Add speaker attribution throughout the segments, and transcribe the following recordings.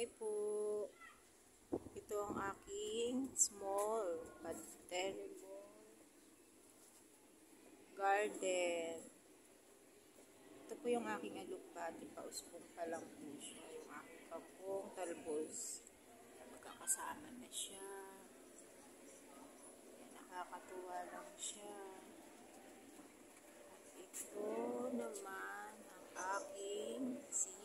Speaker 1: Hi po. Ito ang aking small but terrible garden. Ito po yung aking alugbati. Pauspong pa lang po siya. Yung aking kangkong talbos. Magkakasama na siya. Nakakatuwa lang siya. At ito naman ang aking sili.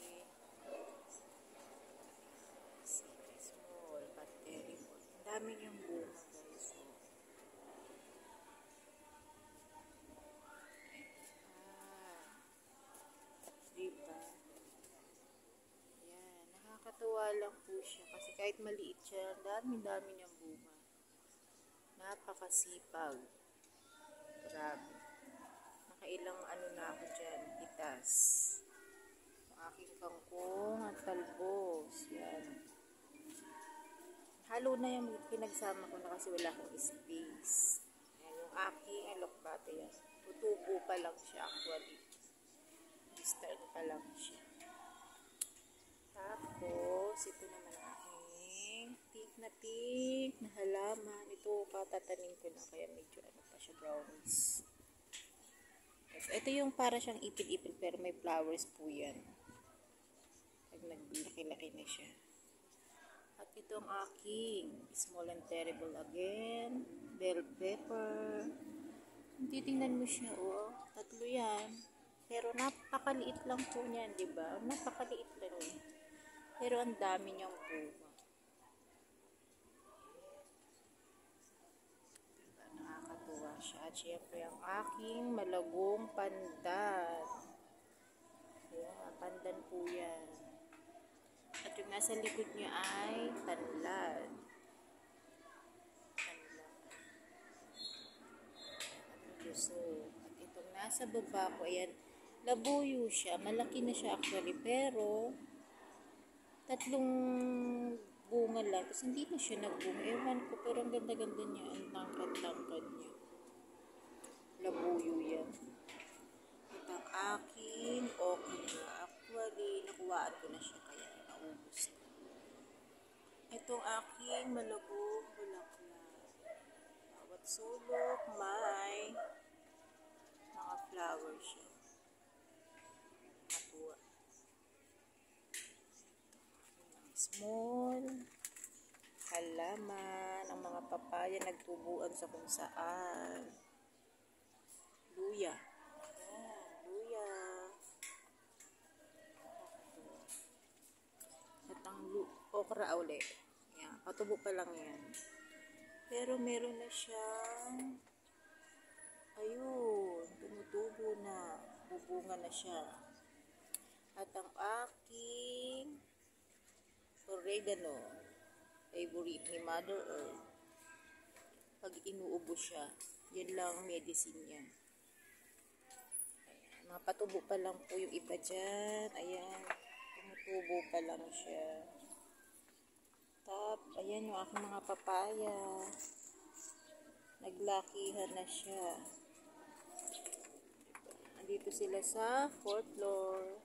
Speaker 1: Small but terrible. Ang dami niyang bunga, guys. Diba? Yan. Nakakatuwa lang po siya. Kasi kahit maliit siya, dami-dami niyang bunga. Napakasipag. Grabe. Nakailang ano na ako dyan. Itas. Ang aking kangkong at talbos. Yan. Halo na yung pinagsama ko na kasi wala akong space. Yan yung aking alugbati yan. Tutubo pa lang siya actually. Start pa lang siya. Tapos, ito naman aking tik na halaman. Ito, katatanim ko na kaya medyo ano pa siya, brownies. Ito yung para siyang ipil-ipil pero may flowers po yan. Pag naglaki-laki na siya. At ito ang aking small and terrible again. Bell pepper. Titingnan mo siya, oh. 3 yan. Pero napakaliit lang po niyan, di ba? Napakaliit lang niya. Pero ang dami niyang bunga. Diba? Nakakatuwa siya. At syempre ang aking malagong pandan. Ayan, pandan po yan. At yung nasa likod niya ay tanlad. At itong nasa baba ko, ayan, labuyo siya. Malaki na siya actually, pero 3 bunga lang. Tapos hindi na siya nagbunga. Ewan ko, pero ang ganda-ganda niya. Ang tangkad-tangkad niya. Labuyo yan. At ang aking okra. Actually, nakuhaan ko na siya kaya naubos na. Itong aking malagong bulaklak. Bawat sulok may mga flower siya. Natuwa. Small halaman. Ang mga papaya nagtubuan sa kung saan. Luya. Ayan, luya. At ang okra ulit. Ayan, patubo pa lang yan. Pero meron na siyang ayun, tumutubo na. Bubunga na siya. At ang aking oregano, favorite ni Mother Earth. Pag inuubo siya, yan lang medicine niya. Ayan, mapatubo pa lang po yung iba dyan. Ayan, tumutubo pa lang siya. Ayan yung aking mga papaya. Naglakihan na siya. Nandito sila sa 4th floor.